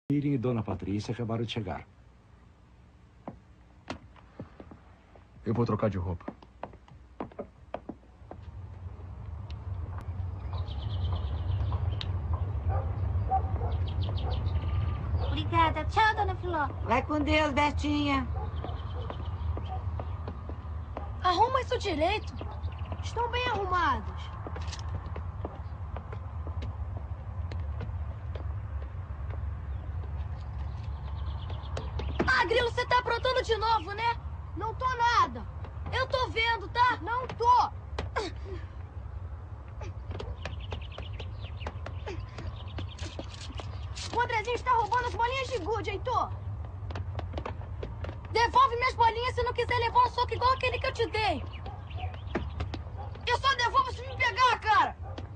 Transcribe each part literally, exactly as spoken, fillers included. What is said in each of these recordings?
Miriam e Dona Patrícia acabaram de chegar. Eu vou trocar de roupa. Obrigada. Tchau, Dona Filó. Vai com Deus, Bertinha. Arruma isso direito. Estão bem arrumados. Ah, Grilo, você tá aprontando de novo, né? Não tô nada. Eu tô vendo, tá? Não tô. O Andrezinho está roubando as bolinhas de gude, Heitor. Devolve minhas bolinhas se não quiser levar um soco igual aquele que eu te dei. Eu só devolvo se me pegar, cara.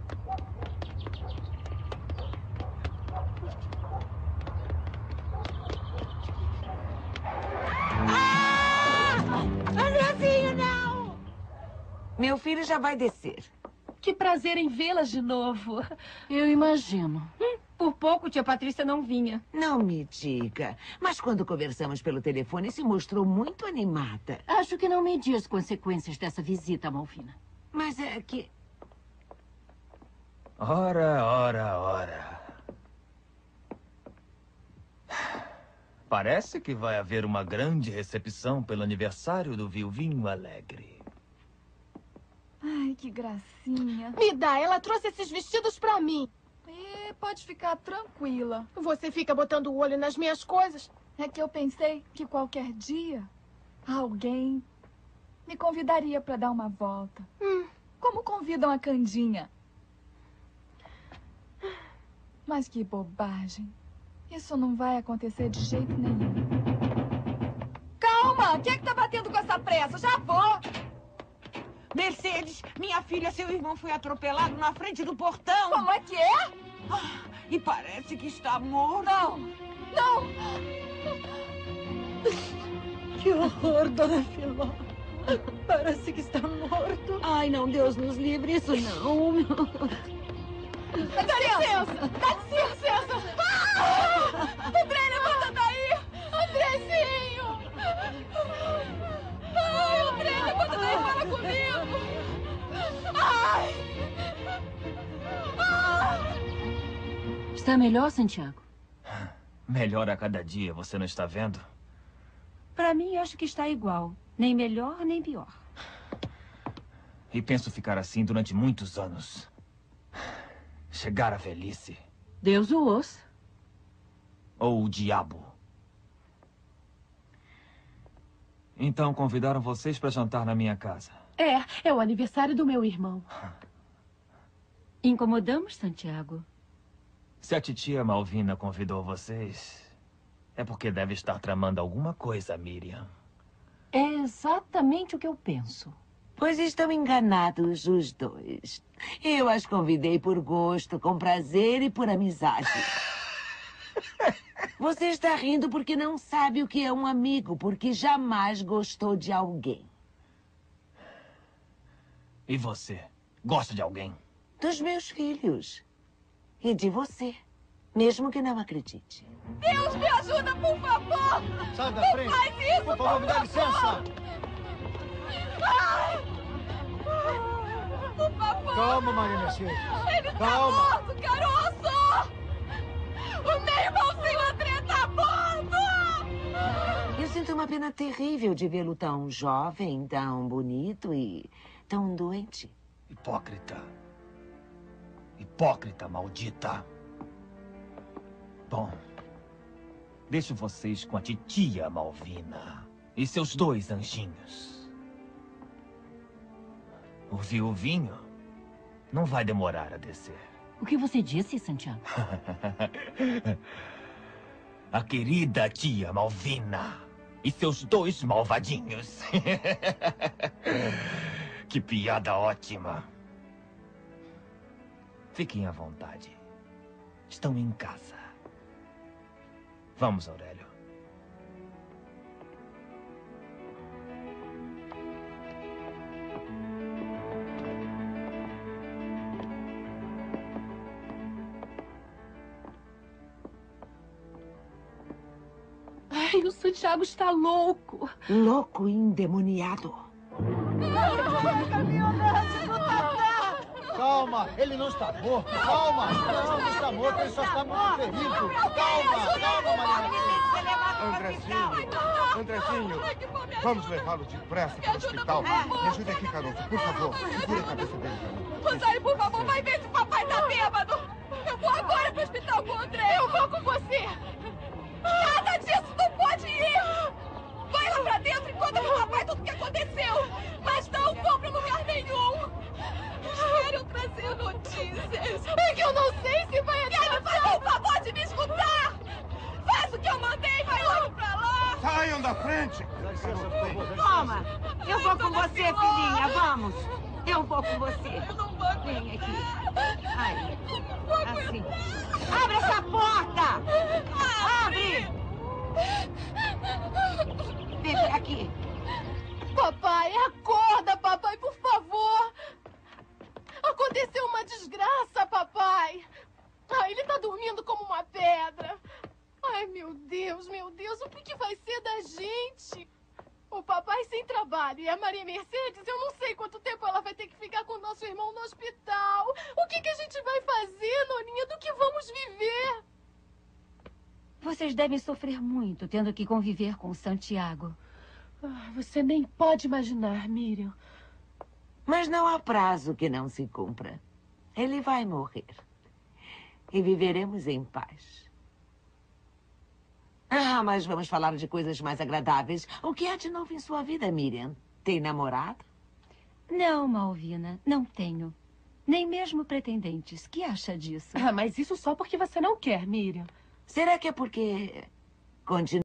Andrezinho, não! Meu filho já vai descer. Que prazer em vê-las de novo. Eu imagino. Hum, por pouco, tia Patrícia não vinha. Não me diga. Mas quando conversamos pelo telefone, se mostrou muito animada. Acho que não medi as consequências dessa visita, Malvina. Mas é que... Ora, ora, ora. Parece que vai haver uma grande recepção pelo aniversário do Viuvinho Alegre. Ai, que gracinha. Me dá, ela trouxe esses vestidos pra mim. E pode ficar tranquila. Você fica botando o olho nas minhas coisas. É que eu pensei que qualquer dia alguém me convidaria pra dar uma volta. Hum. Como convidam a Candinha. Mas que bobagem. Isso não vai acontecer de jeito nenhum. Calma! Quem é que tá batendo com essa pressa? Já vou! Mercedes, minha filha, seu irmão foi atropelado na frente do portão. Como é que é? Ah, e parece que está morto. Não! Não! Que horror, Dona Filó. Parece que está morto. Ai, não, Deus nos livre, isso não. Dá licença! Dá licença! Ah! André, levanta daí! Andrezinho! Ai, André, levanta daí e fala comigo! Ai! Ah! Está melhor, Santiago? Melhor a cada dia, você não está vendo? Para mim, acho que está igual. Nem melhor, nem pior. E penso ficar assim durante muitos anos. Chegar à velhice. Deus o ouça. Ou o diabo. Então convidaram vocês para jantar na minha casa. É, é o aniversário do meu irmão. Incomodamos, Santiago? Se a titia Malvina convidou vocês, é porque deve estar tramando alguma coisa, Miriam. É exatamente o que eu penso. Pois estão enganados os dois. Eu as convidei por gosto, com prazer e por amizade. Você está rindo porque não sabe o que é um amigo, porque jamais gostou de alguém. E você? Gosta de alguém? Dos meus filhos. E de você. Mesmo que não acredite. Deus me ajuda, por favor! Sai da não frente! faz isso, por favor, me dá licença! Ai! Por favor! Calma, Maria Mercedes. Ele tá Calma. morto, caroço! O meu irmãozinho André tá morto! Eu sinto uma pena terrível de vê-lo tão jovem, tão bonito e tão doente. Hipócrita. Hipócrita, maldita. Bom, deixo vocês com a titia Malvina e seus dois anjinhos. O viuvinho não vai demorar a descer. O que você disse, Santiago? A querida tia Malvina e seus dois malvadinhos. Que piada ótima. Fiquem à vontade. Estão em casa. Vamos, Aurélio. Papai, o Santiago está louco. Louco e endemoniado. Calma, ele não está morto. Calma, não, não está morto, ele só está muito ferido. Calma, calma, Maria. Andrezinho, Andrezinho, vamos levá-lo depressa para o hospital. Me ajude aqui, garoto, por favor. Segure a cabeça dele, garoto. Rosário, por favor, vai ver se o papai tá bêbado. Eu vou agora pro hospital com o André. Eu vou com você. Nada disso, não pode ir. Vai lá pra dentro e conta pro papai tudo o que aconteceu. Mas não vou pra lugar nenhum. Quero trazer notícias. É que eu não sei se vai adiantar. Quero fazer o favor de me escutar. Faz o que eu mandei, vai logo pra lá. Saiam da frente. Toma, eu vou com você, filhinha, vamos. Eu vou com você. Eu não vou aguentar. Vem aqui. Aí, assim. Abre essa porta! Abre! Vem por aqui. Papai, acorda, papai, por favor. Aconteceu uma desgraça, papai. Ai, ele tá dormindo como uma pedra. Ai, meu Deus, meu Deus, o que, que vai ser da gente? O papai sem trabalho e a Maria Mercedes, eu não sei quanto tempo ela vai ter que ficar com o nosso irmão no hospital. O que, que a gente vai fazer, Noninha? Do que vamos viver? Vocês devem sofrer muito tendo que conviver com o Santiago. Ah, você nem pode imaginar, Miriam. Mas não há prazo que não se cumpra. Ele vai morrer. E viveremos em paz. Ah, mas vamos falar de coisas mais agradáveis. O que há de novo em sua vida, Miriam? Tem namorado? Não, Malvina, não tenho. Nem mesmo pretendentes. Que acha disso? Ah, mas isso só porque você não quer, Miriam. Será que é porque continua